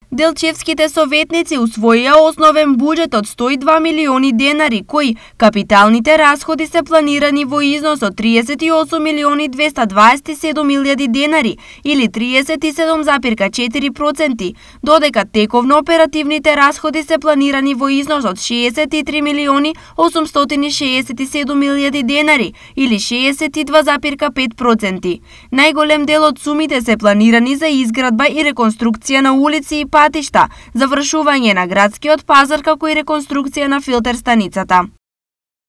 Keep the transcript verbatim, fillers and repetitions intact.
Делчевските советници усвоија основен буџет од сто и два милиони денари, кои капиталните расходи се планирани во износ од триесет и осум милиони двеста дваесет и седум илјади денари или триесет и седум запирка четири проценти, додека тековно оперативните расходи се планирани во износ од шеесет и три милиони осумстотини и шеесет и седум илјади денари или шеесет и два запирка пет проценти. Најголем дел од сумите се планирани за изградба и реконструкција на улици и патишта, завршување на градскиот пазар како и реконструкција на филтер станицата.